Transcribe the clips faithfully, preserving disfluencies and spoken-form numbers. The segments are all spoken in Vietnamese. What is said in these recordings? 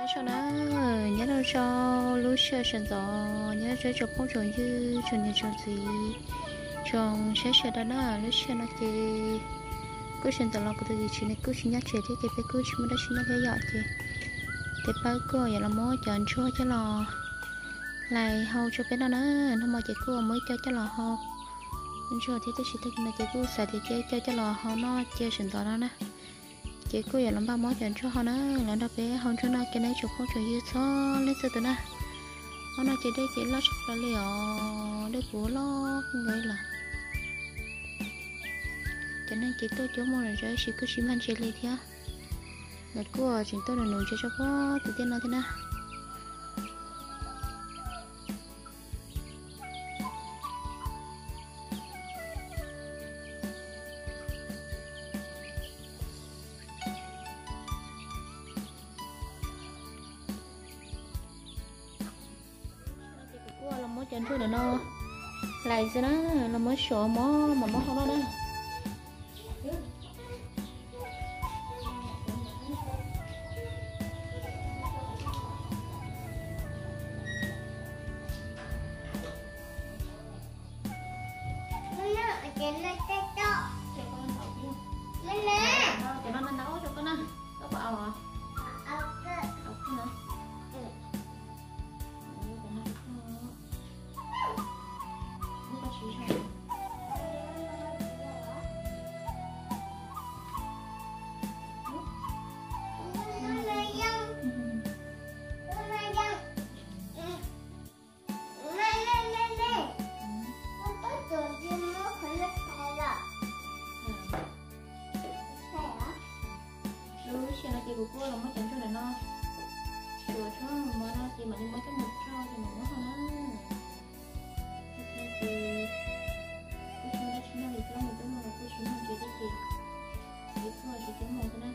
cho nó nhớ đâu cho lúc xưa sân gió nhớ cho cho phong trồng như trồng như trồng gì trồng sẽ sẽ đó nó lúc xưa nó chỉ cứ sân gió lo cái gì chỉ này cứ chỉ nhắc chuyện thế thì phải cứ chỉ muốn đó chỉ nó cái giọt chứ thì phải cứ vậy là mỗi chọn cho cho lò lại hầu cho cái đó nó nó mà chỉ cứ mới cho cho lò hầu nên cho thì tôi chỉ thấy là chỉ cứ xài thì chơi cho cho lò hầu nó chơi sân gió đó nè chị cô giờ làm ba món chuyện cho họ nó là đặc biệt họ cho nó cái này chụp không chụp như số lấy sự từ nè họ nói chị đây chị lo là liệu để của lo người là cho nên chị tôi chỗ mua này rồi chị cứ chỉ mang chị lấy theo là cô chị tôi là nổi cho cho có tự tin nói thế nè chân thôi nó lại cho nó nó mới sổ mó mà mó không đó đó của cô là mới chọn cho này nó rồi cho mà nó thì mà đi mới cái một cho thì mà nó hơn á thì cô chú đã chính là gì cho mình đúng là cô chú mình chỉ cái gì thì cô chỉ tiếng một thôi nè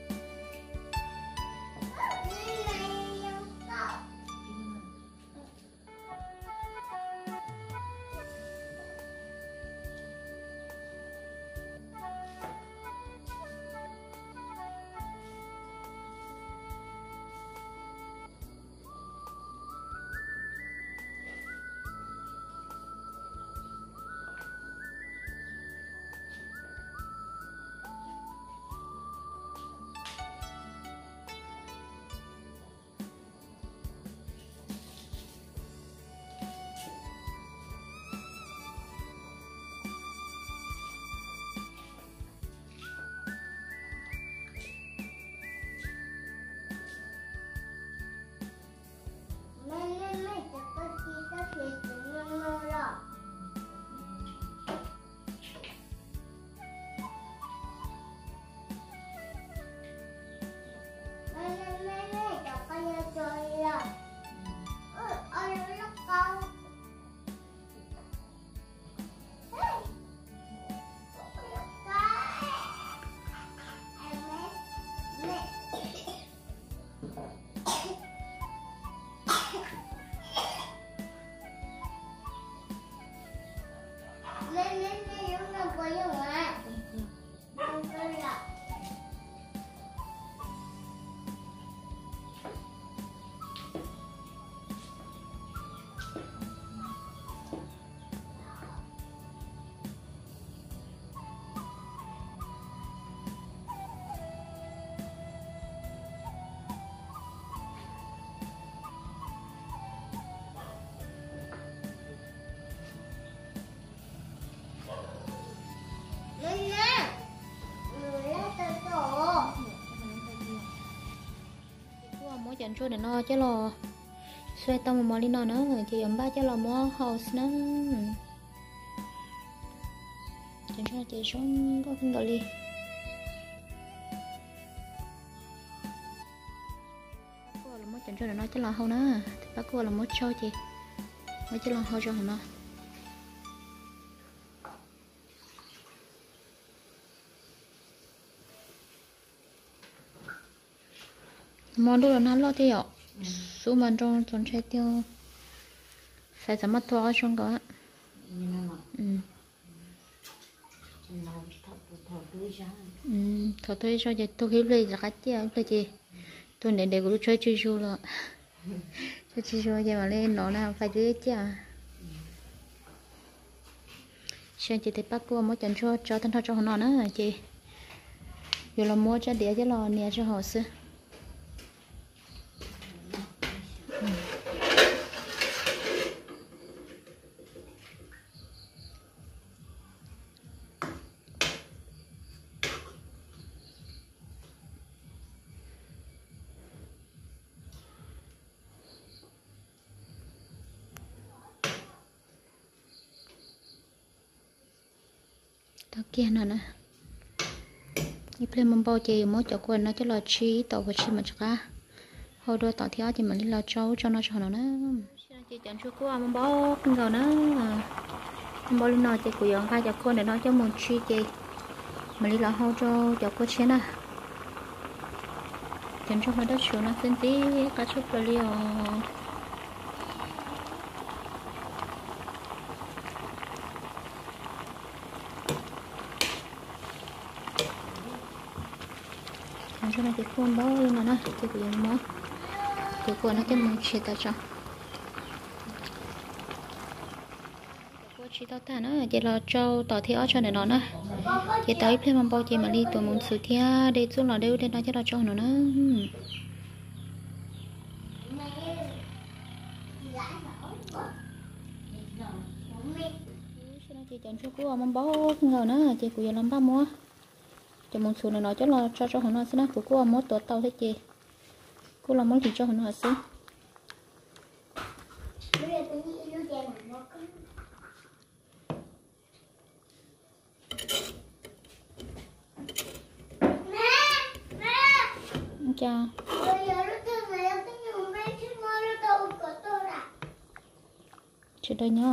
chân cho để nó chứ lo xoay tao một món đi nó nữa người chị ấm ba chứ lo mua house nó chân cho chị xuống có không gọi đi cô là mới chân cho để nó chứ lo không nữa thì bác cô là mới cho chị mới chứ lo không cho nó món đồ là nó lo tiêu số mà trong trong trái tiêu phải怎么做trong đó ừ ừ thọ tôi cho chị tôi hiểu lấy ra cái gì cái gì tôi để để cũng chơi chơi chơi rồi chơi chơi chơi giờ mà lên nó nào phải dưới chứ à xem chị thấy bác cô mới chọn cho cho thân thọ cho họ nó hả chị giờ là mua cho đĩa cho lò nè cho họ xưa đó kia nè nè đi play mông bao chị mới cho quên nó cho là chi tàu và chi mà chắc à hồi đôi tàu theo thì mình đi là cháu cho nó cho nó nữa chị chọn cho cô mông bao con gà nữa mông bao lên nói chị của dọn khai cho cô để nói cho một chi chị mình đi là hậu cho cho cô chén à chọn cho nó đất xuống nó xin tí cá chúc là liều cho nó cái khuôn bao lên nó nè cái của em mới cái của nó cái mông chia ta cho của chia ta ta nữa chỉ là cho tỏ theo cho này nó nè chỉ tới thêm mông bao chỉ mà đi tụi mông sửa theo để xuống là đều để nó cho nó cho nó nữa chị chọn cho cô mông bao ngờ nữa chị của em làm ba mua cho một số này nói cho là cho cho họ nó xin của cô một tổ tàu thế chị cô làm món gì cho họ nó xin chào chị đây nhá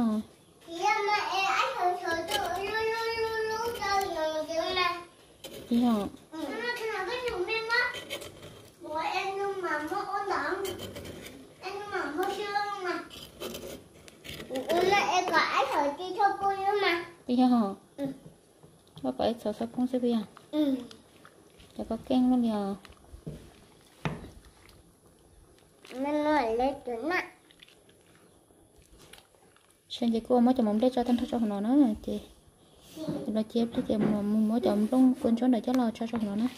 gì hả? Ừ. Nó là cái dùng em á. Bố em nhưng mà mất ôn đậm. Em nhưng mà mất xương mà. Ủa là em có ái thở chi cho cô nữa mà. Bây giờ hả? Ừ. Cho có ái thở sao con sẽ bây giờ? Ừ. Cho có keng luôn giờ. Mình nói lên chuẩn á. Xem chị cô mới cho mộng để cho thân cho nó nữa chị. Nó chép thì chị mà mỗi chồng trong quên chỗ này cho lo cho cho nó nè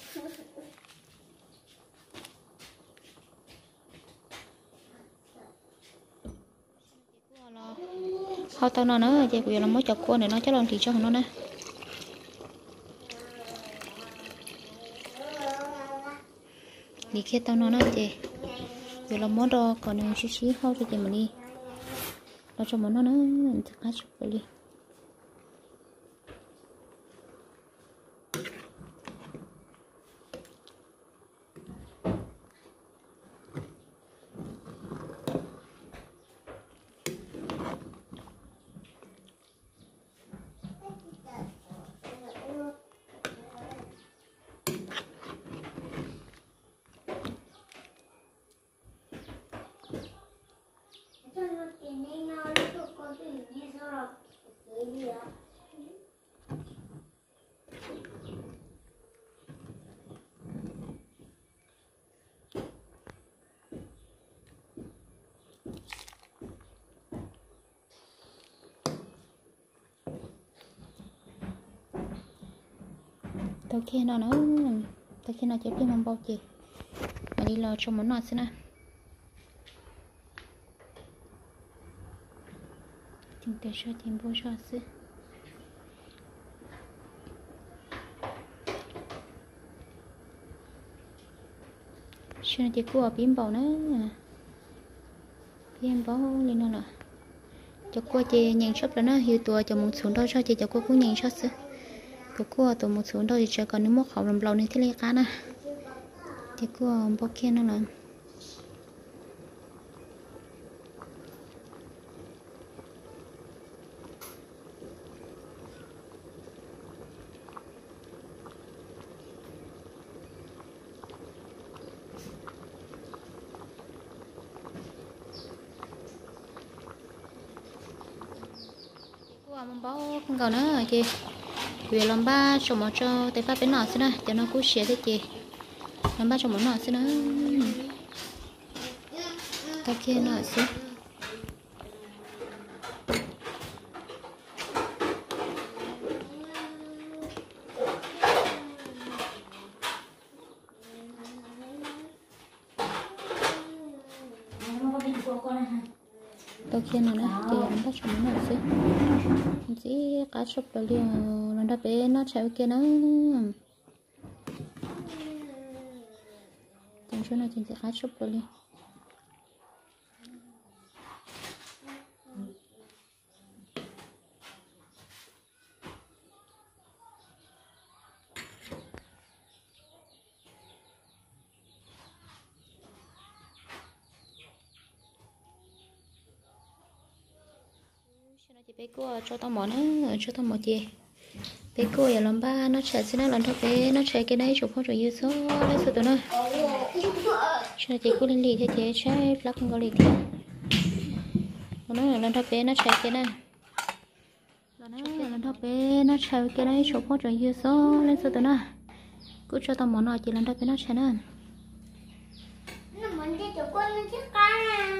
họ tao nó nữa chị bây giờ nó mới chọc cô này nó cho lo thì cho nó nè đi kia tao nó nè chị giờ là món đồ còn những xíu xíu không cho chị mà đi nó cho món nó nữa thật là chụp đi tao kia nó nữa tao kia nó chép đi mong bao chị mà đi lo cho món nọ xem nào tìm tới cho tìm bao cho xí cho nó chỉ cua bím bầu nữa bím bầu lên nó nè cho cua chị nhận shop là nó hiểu tuổi cho một số đó cho chị cho cua cũng nhận shop xí của cô tụi một số đôi chỉ còn những mốc khẩu làm lâu nên thế này cá nè thì cô bao kia nó là cô làm bao không còn nữa chị vì làm ba chồng một cho tay ba bên nọ xin nè cho nó cú xé thế chị làm ba chồng một nọ xin nè tao kia nọ xí tao kia nọ nè thì anh ta chọn nó xí chỉ cá sấu là liền nó đã bé nó chạy kia nó trong chỗ này thì cá sấu là liền bé cô cho tao món á cho tao một gì bé cô giờ làm ba nó chạy xin nó làm thôi bé nó chạy cái này chụp không rồi số lấy số tụi nó cho chị cô lên lì thế chế trái lắc không có lì thì nó là làm thôi bé nó chạy cái này nó làm thôi bé nó chạy cái này chụp không rồi số lấy số tụi nó cô cho tao món nào chị làm thôi bé nó chạy nữa nó muốn đi chụp con nó chết cá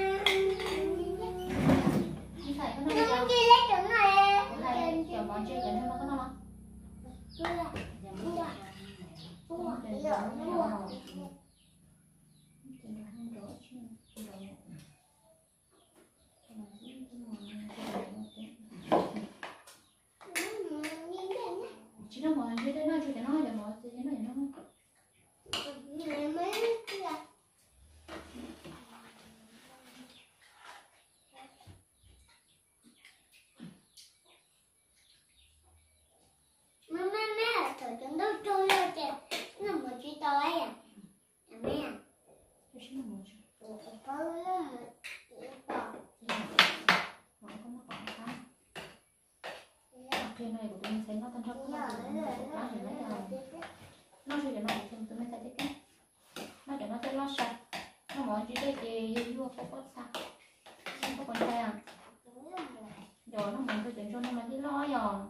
nó muốn đi lấy trứng này kiểu món chơi cái này nó có ngon chỉ nó món chơi cái nó chơi cái nó để món chơi cái này nó trứng đâu trôi ra kìa nó một chỉ tối à mẹ cái gì mà có nó cái này của mình sẽ nó thân thấp nó nó sẽ để nó thêm tụi mình sẽ thích cái nó để nó sẽ lo sạch nó mỏi chỉ để để vô không có sạch không có còn trai à rồi nó muốn tôi chuyển cho nó mà đi lo rồi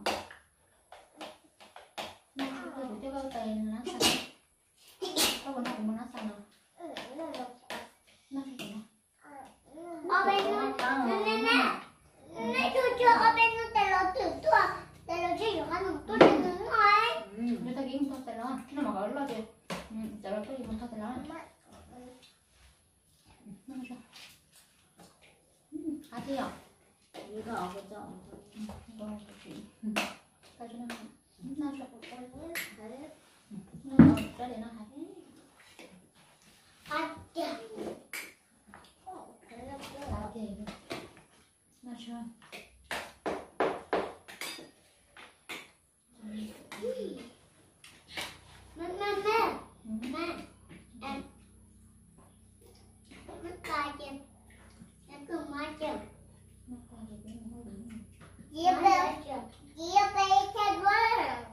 nó tôi đủ cho bao tiền nó sạch có còn nào mà nó sạch nào nó sẽ để nó ở bên nó nè nè nè tôi chưa ở bên nó tại nó tự tua tại nó chưa được ăn được tôi được đứng rồi người ta kiếm không tại nó nó mà gọi lo gì tại nó có gì không tại nó nó sao à thế à 이거 아버지 이거 그렇지 가지고 나 저거 빨리 아 나 빨리 나 하게 아짜 하게 나 저. mẹ mẹ mẹ mẹ em nó cay chưa em cứ mai chưa Dia be dia be kedua.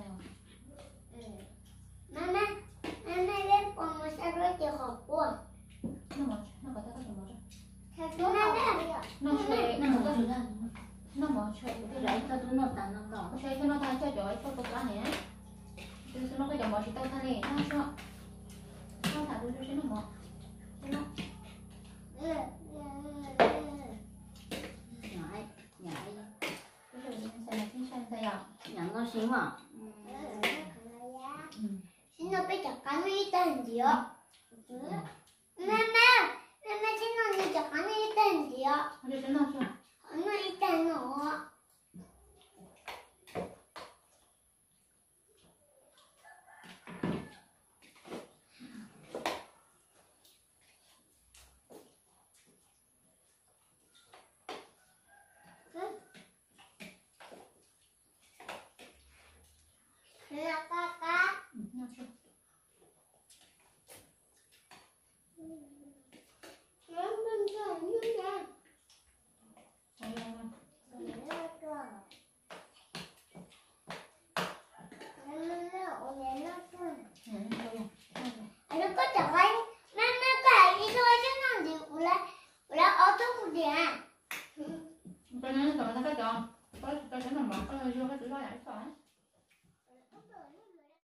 Mama, mama lihat pemesan roti hopur. nó mà nó có cái gì mà Kedua mama. nó chơi nó có gì đó nó mà chơi cái đấy 라이터 눈 없다 는 거. nó chơi cái nó thay chơi giỏi cho tôi này từ nó cái dòng bò chỉ tao thay này nó cho nó thả tôi cho nó mỏ nó nhảy nhảy cái rồi mình sẽ là cái sang tay à nhảy nó xíu mà. Xin nó bây giờ cái gì đó.